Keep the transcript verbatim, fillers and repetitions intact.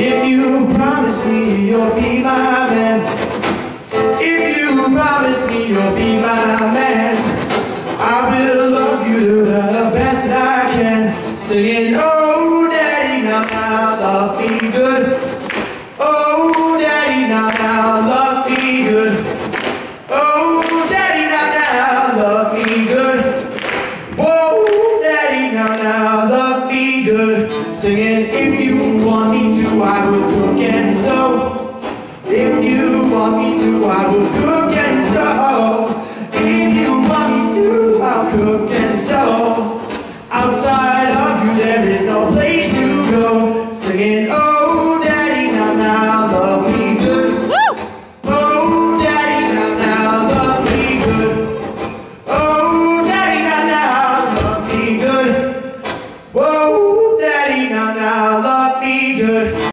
if you promise me you'll be my man, if you promise me you'll be my man, I will love you the best that I can. Singing, oh daddy, now, now, love me good. Oh daddy, now, now, love me good. Oh daddy, now, now, love me good. Whoa, daddy, now, now, love me good. Singing, if you want me to, I will cook and sew. If you want me to, I will cook and sew. If you want me to, I'll cook and sew. Outside of you, there is no place.